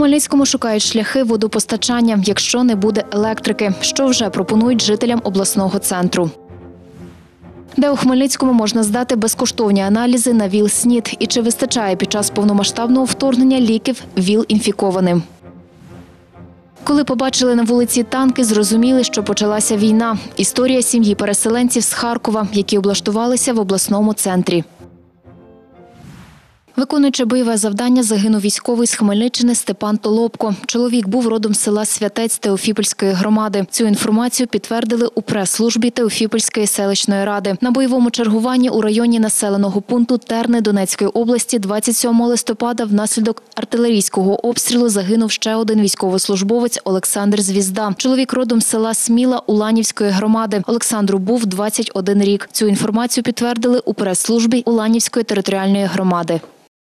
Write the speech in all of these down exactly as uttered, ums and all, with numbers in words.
Хмельницькому шукають шляхи водопостачання, якщо не буде електрики, що вже пропонують жителям обласного центру. Де у Хмельницькому можна здати безкоштовні аналізи на ВІЛ-СНІД і чи вистачає під час повномасштабного вторгнення ліків ВІЛ-інфікованим. Коли побачили на вулиці танки, зрозуміли, що почалася війна. Історія сім'ї переселенців з Харкова, які облаштувалися в обласному центрі. Виконуючи бойове завдання, загинув військовий з Хмельниччини Степан Толопко. Чоловік був родом з села Святець Теофіпольської громади. Цю інформацію підтвердили у прес-службі Теофіпольської селищної ради. На бойовому чергуванні у районі населеного пункту Терни Донецької області двадцять сьомого листопада внаслідок артилерійського обстрілу загинув ще один військовослужбовець Олександр Звізда. Чоловік родом з села Сміла Уланівської громади. Олександру був двадцять один рік. Цю інформацію підтвердили у прес-службі Уланівської територіальної громади.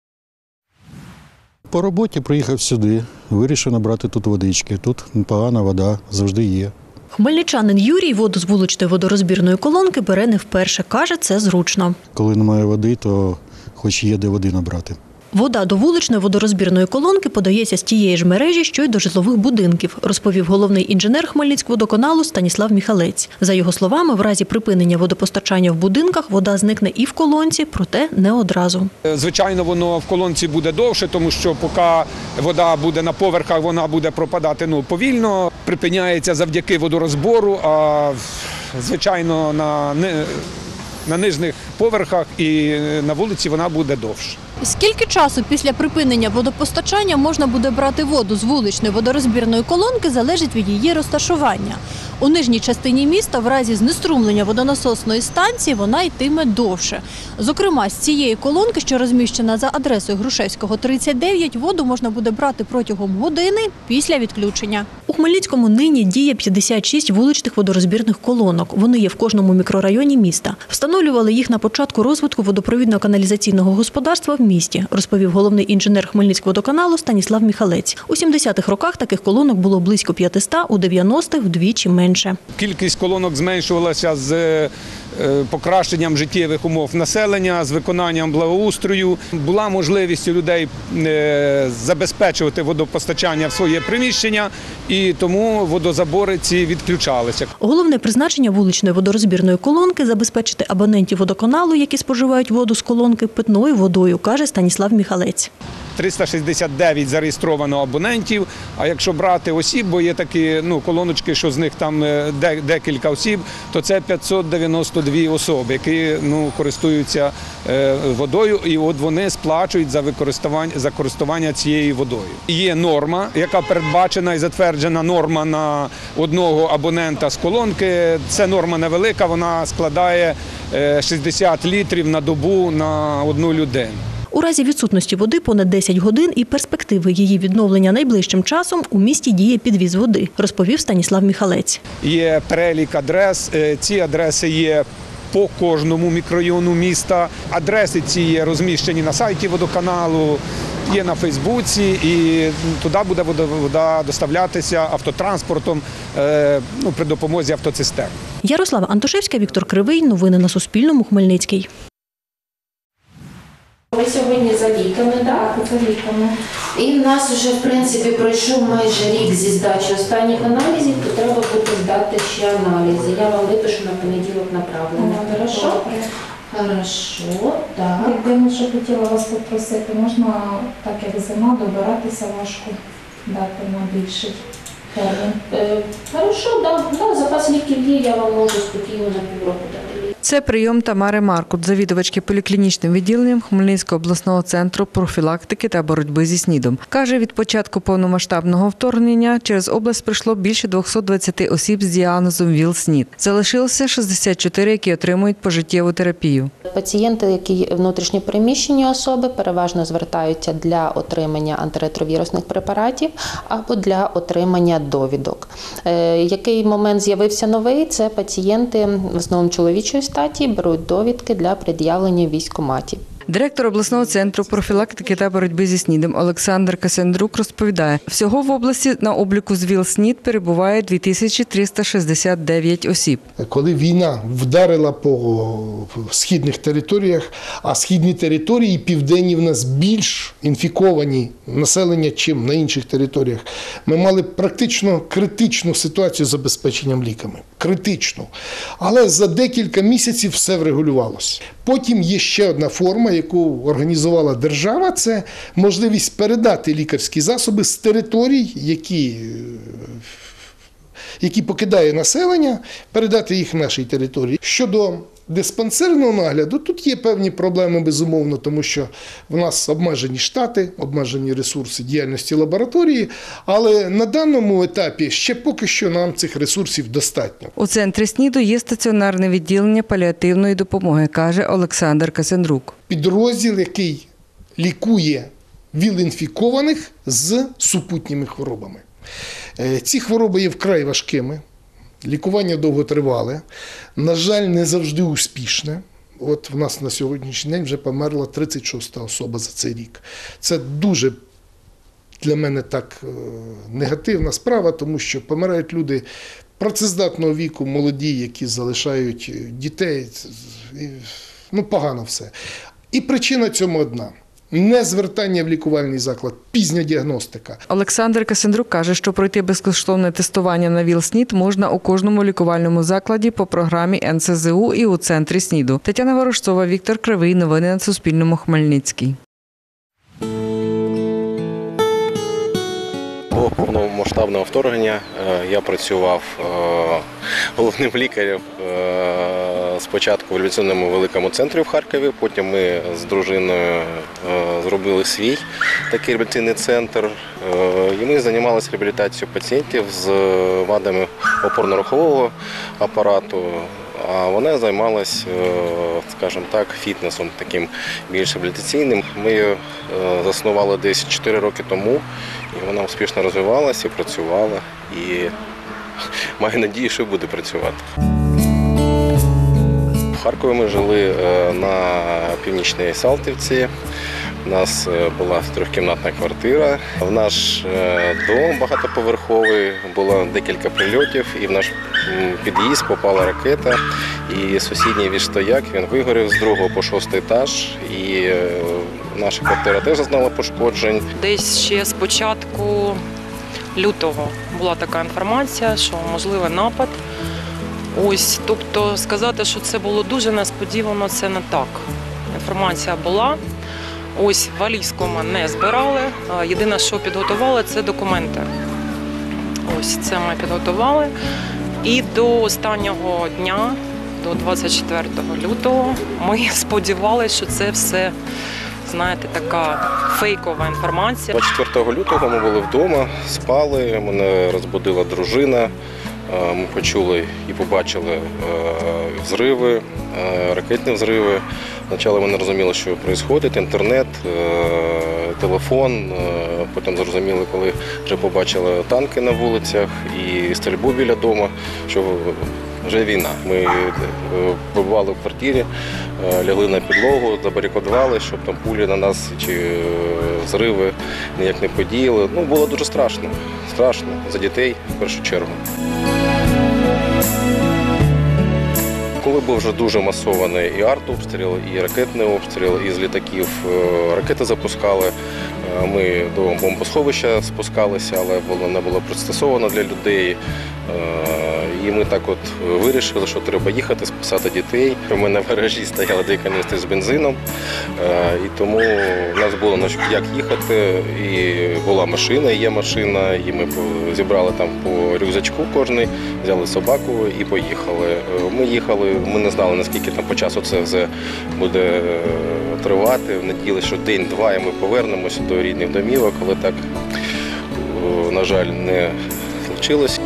По роботі приїхав сюди, вирішив набрати тут водички. Тут погана вода завжди є. Хмельничанин Юрій воду з вуличної водорозбірної колонки бере не вперше. Каже, це зручно. Коли немає води, то хоч є де води набрати. Вода до вуличної водорозбірної колонки подається з тієї ж мережі, що й до житлових будинків, розповів головний інженер Хмельницькводоканалу Станіслав Міхалець. За його словами, в разі припинення водопостачання в будинках вода зникне і в колонці, проте не одразу. Звичайно, воно в колонці буде довше, тому що поки вода буде на поверхах, вона буде пропадати ну, повільно. Припиняється завдяки водорозбору, а звичайно на, на нижніх поверхах і на вулиці вона буде довше. Скільки часу після припинення водопостачання можна буде брати воду з вуличної водорозбірної колонки, залежить від її розташування. У нижній частині міста в разі знеструмлення водонасосної станції вона йтиме довше. Зокрема, з цієї колонки, що розміщена за адресою Грушевського, тридцять дев'ять, воду можна буде брати протягом години після відключення. У Хмельницькому нині діє п'ятдесят шість вуличних водорозбірних колонок. Вони є в кожному мікрорайоні міста. Встановлювали їх на початку розвитку водопровідно-каналізаційного господарства в місті, розповів головний інженер Хмельницькводоканалу Станіслав Міхалець. У сімдесятих роках таких колонок було близько п'ятисот, у дев'яностих – вдвічі менше. Кількість колонок зменшувалася з покращенням життєвих умов населення, з виконанням благоустрою. Була можливість у людей забезпечувати водопостачання в своє приміщення, і тому водозабори ці відключалися. Головне призначення вуличної водорозбірної колонки – забезпечити абонентів водоканалу, які споживають воду з колонки, питною водою, каже Станіслав Міхалець. триста шістдесят дев'ять зареєстровано абонентів, а якщо брати осіб, бо є такі ну, колоночки, що з них там декілька осіб, то це п'ятсот дев'яносто дві особи, які ну, користуються е, водою, і от вони сплачують за використання, за користування цією водою. Є норма, яка передбачена і затверджена норма на одного абонента з колонки. Це норма невелика, вона складає шістдесят літрів на добу на одну людину. У разі відсутності води понад десять годин і перспективи її відновлення найближчим часом у місті діє підвіз води, розповів Станіслав Міхалець. Є перелік адрес, ці адреси є по кожному мікрорайону міста. Адреси ці є розміщені на сайті водоканалу, є на Фейсбуці, і туди буде вода доставлятися автотранспортом ну, при допомозі автоцистерн. Ярослава Антошевська, Віктор Кривий. Новини на Суспільному. Хмельницький. Ви сьогодні за ліками, так? За ліками. І в нас вже, в принципі, пройшов майже рік зі здачі останніх аналізів, то треба буде здати ще аналізи. Я вам випишу на понеділок направлення. Хорошо? Хорошо, так. Єдине, що хотіла вас попросити, можна, так як зима, добиратися важко, дати на більший термін. Е, хорошо, так, да, запас ліків є, я вам можу спокійно на півроку дати. Це прийом Тамари Маркут, завідувачки поліклінічним відділенням Хмельницького обласного центру профілактики та боротьби зі СНІДом. Каже, від початку повномасштабного вторгнення через область прийшло більше двохсот двадцяти осіб з діагнозом ВІЛ-СНІД. Залишилося шістдесят чотири, які отримують пожиттєву терапію. Пацієнти, які внутрішньо переміщені особи, переважно звертаються для отримання антиретровірусних препаратів або для отримання довідок. Який момент з'явився новий – це пацієнти в основному чоловічої статі беруть довідки для пред'явлення в військкоматі. Директор обласного центру профілактики та боротьби зі СНІДом Олександр Касяндрук розповідає, всього в області на обліку з ВІЛ-СНІД перебуває дві тисячі триста шістдесят дев'ять осіб. Коли війна вдарила по східних територіях, а східні території, південні в нас більш інфіковані населення, чим на інших територіях, ми мали практично критичну ситуацію з забезпеченням ліками. Критичну. Але за декілька місяців все врегулювалося. Потім є ще одна форма, яку організувала держава, це можливість передати лікарські засоби з територій, які, які покидає населення, передати їх в нашій території. Щодо диспансерного нагляду, тут є певні проблеми, безумовно, тому що в нас обмежені штати, обмежені ресурси діяльності лабораторії, але на даному етапі ще поки що нам цих ресурсів достатньо. У центрі СНІДу є стаціонарне відділення паліативної допомоги, каже Олександр Касяндрук. Підрозділ, який лікує ВІЛ-інфікованих з супутніми хворобами. Ці хвороби є вкрай важкими. Лікування довготривале, на жаль, не завжди успішне. От в нас на сьогоднішній день вже померла тридцять шоста особа за цей рік. Це дуже для мене так негативна справа, тому що помирають люди працездатного віку, молоді, які залишають дітей. Ну, погано все. І причина цьому одна. Незвертання в лікувальний заклад, пізня діагностика. Олександр Касяндрук каже, що пройти безкоштовне тестування на ВІЛ-СНІД можна у кожному лікувальному закладі по програмі ен ес зе у і у центрі СНІДу. Тетяна Ворожцова, Віктор Кривий. Новини на Суспільному. Хмельницький. До повномасштабного вторгнення я працював головним лікарем спочатку в революційному великому центрі в Харкові, потім ми з дружиною зробили свій такий реабілітаційний центр, і ми займалися реабілітацією пацієнтів з вадами опорно-рухового апарату, а вона займалась, скажімо так, фітнесом таким більш реабілітаційним. Ми її заснували десь чотири роки тому, і вона успішно розвивалася і працювала, і маю надію, що буде працювати. В Харкові ми жили на Північній Салтівці. У нас була трьохкімнатна квартира. В наш дом багатоповерховий було декілька прильотів, і в наш під'їзд попала ракета. І сусідній відстояк, він вигорів з другого по шостий етаж. І наша квартира теж зазнала пошкоджень. Десь ще з початку лютого була така інформація, що можливий напад. Ось, тобто сказати, що це було дуже несподівано, це не так. Інформація була. Ось валізку ми не збирали. Єдине, що підготували, це документи. Ось це ми підготували. І до останнього дня, до двадцять четвертого лютого, ми сподівалися, що це все, знаєте, така фейкова інформація. двадцять четвертого лютого ми були вдома, спали, мене розбудила дружина. Ми почули і побачили взриви, ракетні взриви. Спочатку ми не розуміли, що відбувається, інтернет, телефон. Потім зрозуміли, коли вже побачили танки на вулицях і стрільбу біля дому, що вже війна. Ми побували в квартирі, лягли на підлогу, забарикадували, щоб там пулі на нас чи взриви ніяк не подіяли. Ну, було дуже страшно. Страшно за дітей в першу чергу. Коли був вже дуже масований і артобстріл, і ракетний обстріл, і з літаків ракети запускали, ми до бомбосховища спускалися, але воно не було пристосовано для людей. І ми так от вирішили, що треба їхати, спасати дітей. У мене в гаражі стояли дві каністри з бензином, і тому в нас було як їхати, і була машина, і є машина, і ми зібрали там по рюкзачку кожний, взяли собаку і поїхали. Ми їхали, ми не знали, наскільки там по часу це все буде тривати. Надіялися, що день-два і ми повернемося до рідних домівок, але так, на жаль, не случилось.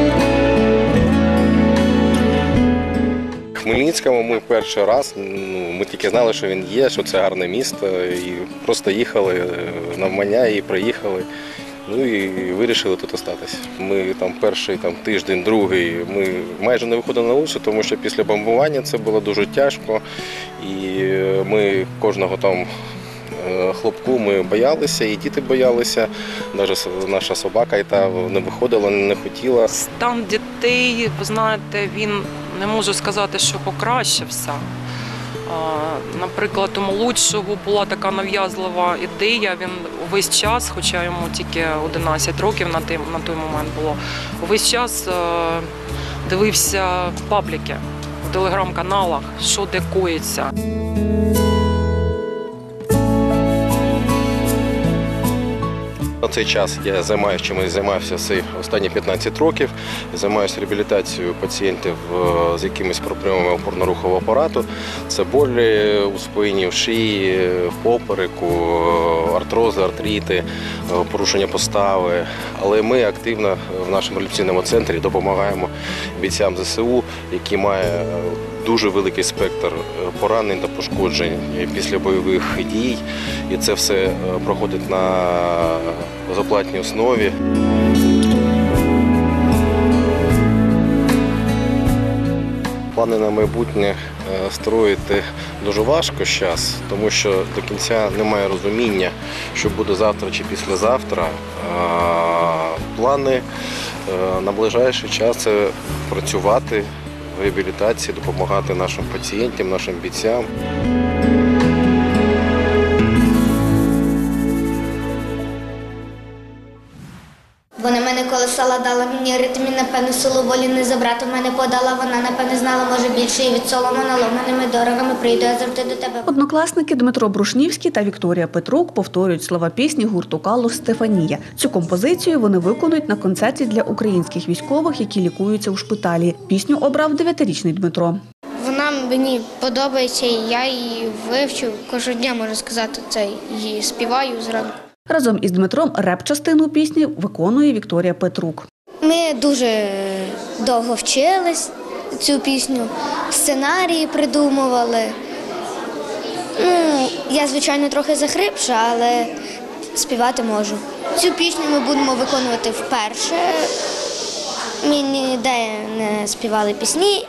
В Хмельницькому ми перший раз, ну, ми тільки знали, що він є, що це гарне місто, і просто їхали навмання і приїхали. Ну і вирішили тут остатися. Ми там перший там, тиждень, другий, ми майже не виходили на вулицю, тому що після бомбування це було дуже тяжко. І ми кожного там хлопку ми боялися, і діти боялися. Навіть наша собака і та не виходила, не хотіла. Стан дітей, ви знаєте, він, не можу сказати, що покращився. Наприклад, у молодшого була така нав'язлива ідея, він увесь час, хоча йому тільки одинадцять років на той, на той момент було, увесь час дивився пабліки в телеграм-каналах, що де коїться. На цей час я займаюся, чим я займався всі останні п'ятнадцять років. Займаюся реабілітацією пацієнтів з якимись проблемами опорно-рухового апарату. Це болі у спині, в шиї, в попереку, артрози, артрити, порушення постави. Але ми активно в нашому реабілітаційному центрі допомагаємо бійцям зе се у, які мають дуже великий спектр поранень та пошкоджень після бойових дій. І це все проходить на безоплатній основі. Плани на майбутнє строїти дуже важко зараз, тому що до кінця немає розуміння, що буде завтра чи післязавтра. Плани на ближайший час – це працювати в реабілітації, допомагати нашим пацієнтам, нашим бійцям. Вона мене колесала, дала мені ритм, і, напевно, силу волі не забрати. Мене подала, вона, напевно, знала, може, більше, і від солома наломаними дорогами прийду я завжди до тебе. Однокласники Дмитро Брушнівський та Вікторія Петрук повторюють слова пісні гурту «Калуш Стефанія». Цю композицію вони виконують на концерті для українських військових, які лікуються у шпиталі. Пісню обрав дев'ятирічний Дмитро. Вона мені подобається, і я її вивчу. Кожного дня, можна сказати, це її співаю зранку. Разом із Дмитром реп-частину пісні виконує Вікторія Петрук. Ми дуже довго вчились цю пісню, сценарії придумували. Ну, я, звичайно, трохи захрипша, але співати можу. Цю пісню ми будемо виконувати вперше. Ми ніде не співали пісні.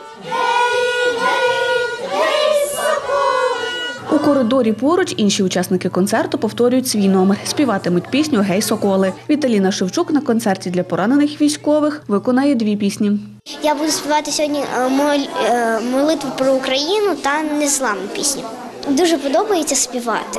У коридорі поруч інші учасники концерту повторюють свій номер. Співатимуть пісню «Гей, соколи». Віталіна Шевчук на концерті для поранених військових виконає дві пісні. Я буду співати сьогодні молитву про Україну та незламну пісню. Дуже подобається співати.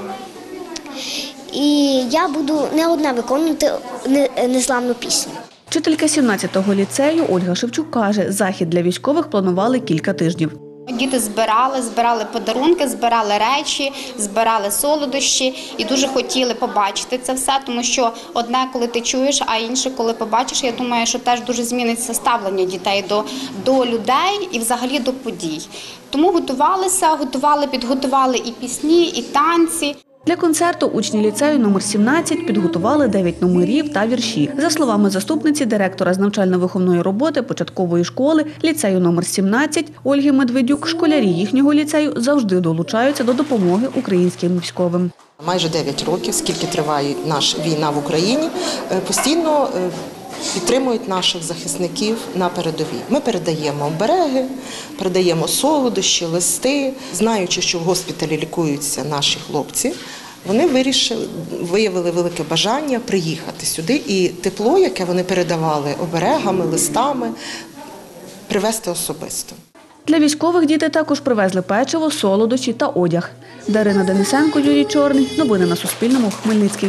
І я буду не одна виконувати незламну пісню. Вчителька сімнадцятого ліцею Ольга Шевчук каже, захід для військових планували кілька тижнів. Діти збирали, збирали подарунки, збирали речі, збирали солодощі і дуже хотіли побачити це все, тому що одне, коли ти чуєш, а інше, коли побачиш, я думаю, що теж дуже зміниться ставлення дітей до, до людей і взагалі до подій. Тому готувалися, готували, підготували і пісні, і танці. Для концерту учні ліцею номер сімнадцять підготували дев'ять номерів та вірші. За словами заступниці директора з навчально-виховної роботи початкової школи ліцею номер сімнадцять Ольги Медведюк, школярі їхнього ліцею завжди долучаються до допомоги українським військовим. Майже дев'ять років, скільки триває наша війна в Україні, постійно підтримують наших захисників на передовій. Ми передаємо обереги, передаємо солодощі, листи. Знаючи, що в госпіталі лікуються наші хлопці, вони вирішили, виявили велике бажання приїхати сюди і тепло, яке вони передавали оберегами, листами, привезти особисто. Для військових діти також привезли печиво, солодощі та одяг. Дарина Денисенко, Юрій Чорний. Новини на Суспільному. Хмельницький.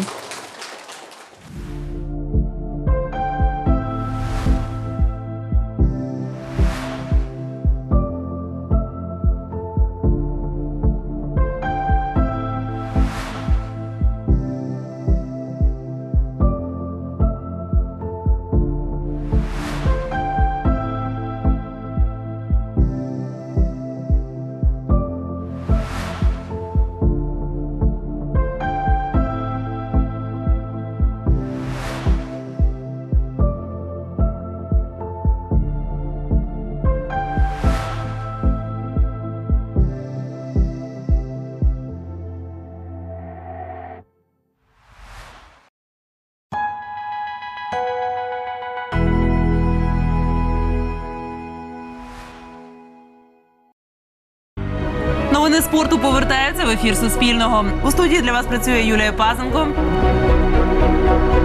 Новини спорту повертаються в ефір Суспільного. У студії для вас працює Юлія Пазенко.